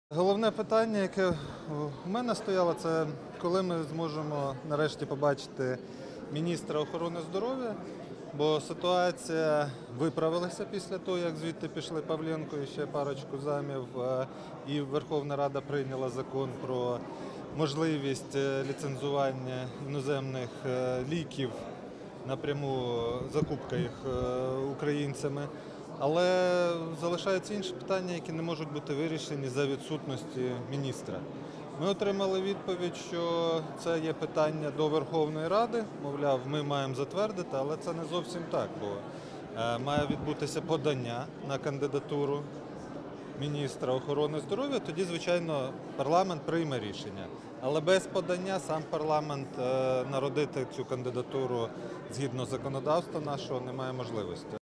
Головне питання, яке у мене стояло, це коли ми зможемо нарешті побачити міністра охорони здоров'я, бо ситуація виправилася після того, як звідти пішли Павленко і ще парочку замів, і Верховна Рада прийняла закон про можливість ліцензування іноземних ліків напряму, закупка їх українцями. Але залишаються інші питання, які не можуть бути вирішені за відсутності міністра. Ми отримали відповідь, що це є питання до Верховної Ради, мовляв, ми маємо затвердити, але це не зовсім так, бо має відбутися подання на кандидатуру міністра охорони здоров'я, тоді, звичайно, парламент прийме рішення. Але без подання сам парламент народити цю кандидатуру згідно законодавства нашого не має можливості.